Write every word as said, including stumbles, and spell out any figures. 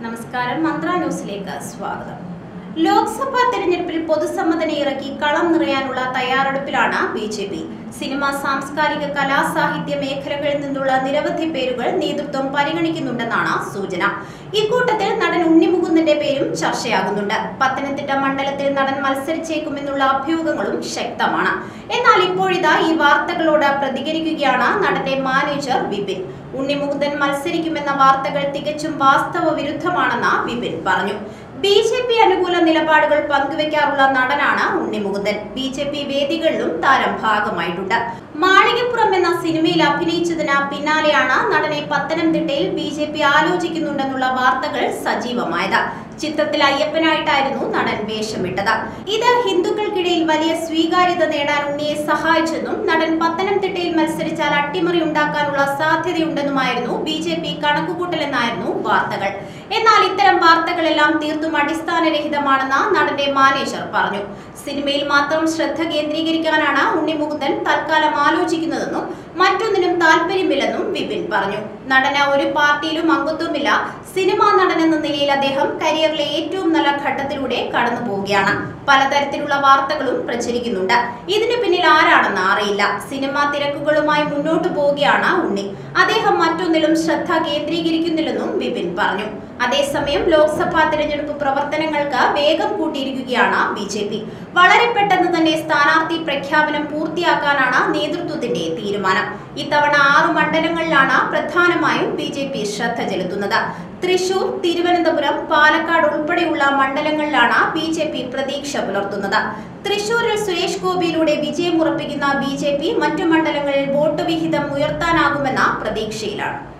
നമസ്കാരം. മന്ത്ര ന്യൂസിലേക്ക് സ്വാഗതം. ലോക്സഭാ തെരഞ്ഞെടുപ്പിൽ പൊതുസമ്മതനെ ഇറക്കി കളം നിറയാനുള്ള തയ്യാറെടുപ്പിലാണ് ബി ജെ പി. സിനിമ, സാംസ്കാരിക, കലാ, സാഹിത്യ മേഖലകളിൽ നിന്നുള്ള നിരവധി പേരുകൾ നേതൃത്വം പരിഗണിക്കുന്നുണ്ടെന്നാണ് സൂചന. ഇക്കൂട്ടത്തിൽ നടൻ ഉണ്ണി മുകുന്ദന്റെ പേരും ചർച്ചയാകുന്നുണ്ട്. പത്തനംതിട്ട മണ്ഡലത്തിൽ നടൻ മത്സരിച്ചേക്കുമെന്നുള്ള അഭ്യൂഹങ്ങളും ശക്തമാണ്. എന്നാൽ ഇപ്പോഴിതാ ഈ വാർത്തകളോട് പ്രതികരിക്കുകയാണ് നടന്റെ മാനേജർ വിപിൻ. ഉണ്ണി മുകുന്ദൻ മത്സരിക്കുമെന്ന വാർത്തകൾ തികച്ചും വാസ്തവ വിരുദ്ധമാണെന്ന് വിപിൻ പറഞ്ഞു. ബി ജെ പി അനുകൂല നിലപാടുകൾ പങ്കുവെക്കാറുള്ള നടനാണ് Unni Mukundan. B J P വേദികളിലും താരം ഭാഗമായിട്ടുണ്ട്. മാളികപ്പുറം എന്ന സിനിമയിൽ അഭിനയിച്ചതിന് പിന്നാലെയാണ് നടനെ പത്തനംതിട്ടയിൽ ബി ജെ പി ആലോചിക്കുന്നുണ്ടെന്നുള്ള വാർത്തകൾ സജീവമായത്. ചിത്രത്തിൽ അയ്യപ്പനായിട്ടായിരുന്നു നടൻ വേഷമിട്ടത്. ഇത് ഹിന്ദുക്കൾക്കിടയിൽ വലിയ സ്വീകാര്യത നേടാൻ ഉണ്ണിയെ സഹായിച്ചെന്നും നടൻ പത്തനംതിട്ടയിൽ മത്സരിച്ചാൽ അട്ടിമറി ഉണ്ടാക്കാനുള്ള സാധ്യതയുണ്ടെന്നുമായിരുന്നു ബി ജെ പി കണക്കുകൂട്ടലെന്നായിരുന്നു വാർത്തകൾ. എന്നാൽ ഇത്തരം വാർത്തകളെല്ലാം തീർത്തും അടിസ്ഥാനരഹിതമാണെന്ന് നടന്റെ മാനേജർ പറഞ്ഞു. സിനിമയിൽ മാത്രം ശ്രദ്ധ കേന്ദ്രീകരിക്കാനാണ് ഉണ്ണി മുകുന്ദൻ തൽക്കാലം ആലോചിക്കുന്നതെന്നും മറ്റൊന്നിനും താല്പര്യമില്ലെന്നും വിപിൻ പറഞ്ഞു. നടന് ഒരു പാർട്ടിയിലും അംഗത്വമില്ല. സിനിമാ നടൻ എന്ന നിലയിൽ അദ്ദേഹം കരിയറിലെ ഏറ്റവും നല്ല ഘട്ടത്തിലൂടെ കടന്നു പോവുകയാണ്. പലതരത്തിലുള്ള വാർത്തകളും പ്രചരിക്കുന്നുണ്ട്. ഇതിനു പിന്നിൽ ആരാണെന്ന് അറിയില്ല. സിനിമാ തിരക്കുകളുമായി മുന്നോട്ടു പോവുകയാണ് ഉണ്ണി. അദ്ദേഹം മറ്റൊന്നിലും ശ്രദ്ധ കേന്ദ്രീകരിക്കുന്നില്ലെന്നും വിപിൻ പറഞ്ഞു. അതേസമയം ലോക്സഭാ തെരഞ്ഞെടുപ്പ് പ്രവർത്തനങ്ങൾക്ക് വേഗം കൂട്ടിയിരിക്കുകയാണ് ബി ജെ പി. വളരെ പെട്ടെന്ന് തന്നെ സ്ഥാനാർത്ഥി പ്രഖ്യാപനം പൂർത്തിയാക്കാനാണ് നേതൃത്വത്തിന്റെ തീരുമാനം. ഇത്തവണ ആറു മണ്ഡലങ്ങളിലാണ് പ്രധാനമായും ബി ജെ പി ശ്രദ്ധ ചെലുത്തുന്നത്. തൃശൂർ, തിരുവനന്തപുരം, പാലക്കാട് ഉൾപ്പെടെയുള്ള മണ്ഡലങ്ങളിലാണ് ബി ജെ പി പ്രതീക്ഷ പുലർത്തുന്നത്. തൃശൂരിൽ സുരേഷ് ഗോപിയിലൂടെ വിജയം ഉറപ്പിക്കുന്ന ബി ജെ പി മറ്റു മണ്ഡലങ്ങളിൽ വോട്ട് വിഹിതം ഉയർത്താനാകുമെന്ന പ്രതീക്ഷയിലാണ്.